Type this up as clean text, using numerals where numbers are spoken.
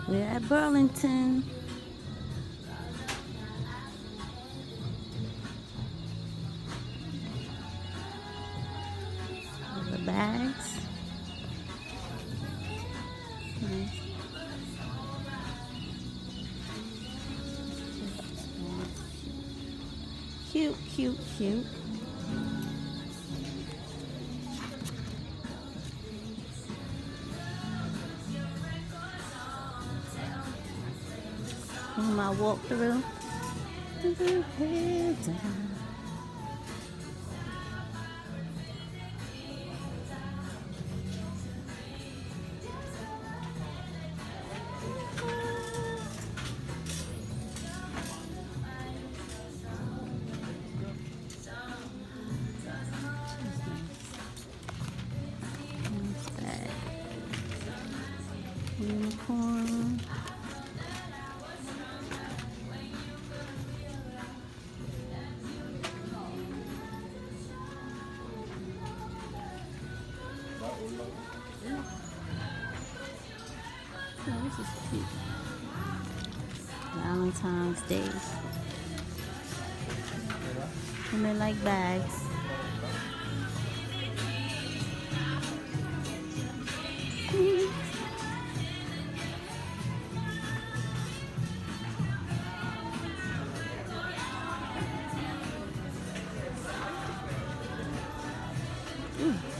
We're at Burlington. The bags. Nice. Cute, cute, cute. My walkthrough. Unicorn. Oh, this is cute. Valentine's Day. And they like bags. Ooh.